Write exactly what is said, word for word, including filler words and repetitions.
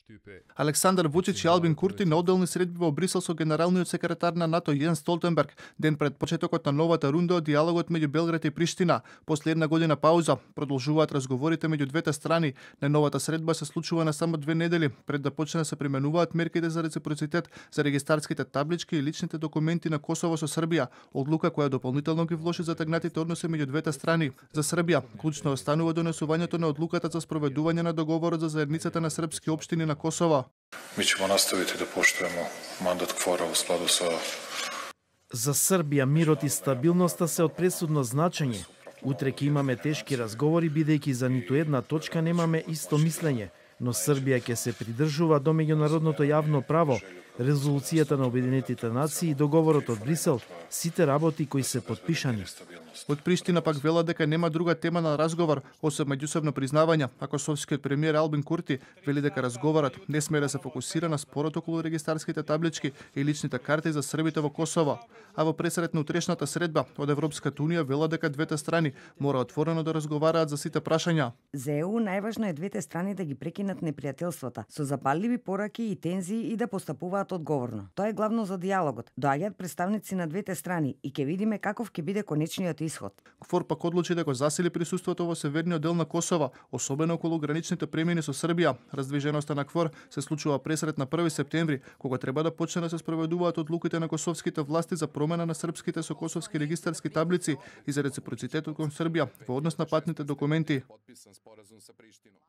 Александар Вучич и Албин Курти на одделни средби во Брисел со генералниот секретар на НАТО Јенс Столтенберг ден пред почетокот на новата рунда од диалогот меѓу Белград и Приштина. После една година пауза продолжуваат разговорите меѓу двете страни. На новата средба се случува на само две недели пред да почне да се применуваат мерките за реципроцитет за регистарските таблички и личните документи на Косово со Србија, одлука која дополнително ги влоши затегнатите односи меѓу двете страни. За Србија клучно останува донесувањето на одлуката за спроведување на договорот за заедницата на српски општини на Косово. Mi ćemo nastaviti da poštujemo mandat КФОР-а u skladu sa... За Србија мирот и стабилноста се од пресудно значење. Утре ќе имаме тешки разговори бидејќи за ниту една точка немаме исто мислење, но Србија ќе се придржува до меѓународното јавно право, резолуцијата на Обединетите нации и договорот од Брисел, сите работи кои се подпишани. Од Приштина пак вела дека нема друга тема на разговор, освен меѓусебно признавање, а косовскиот премиер Албин Курти вели дека разговорот не смее да се фокусира на спорот околу регистарските таблички и личните карти за србите во Косово. А во пресрет на утрешната средба од Европската унија вела дека двете страни мора отворено да разговараат за сите прашања. За ЕУ најважно е двете страни да ги прекинат непријателствата со запалливи пораки и тензии и да постапуваат одговорно. Тоа е главно за диалогот. Доаѓаат представници на двете страни и ќе видиме каков ќе биде конечниот исход. КФОР пак одлучи да го засили присуството во северниот дел на Косово, особено околу граничните премини со Србија. Раздвиженоста на КФОР се случува пресрет на први септември, кога треба да почне да се спроведуваат одлуките на косовските власти за промена на српските со косовски регистарски таблици и за реципроцитетот кон Србија во однос на патните документи.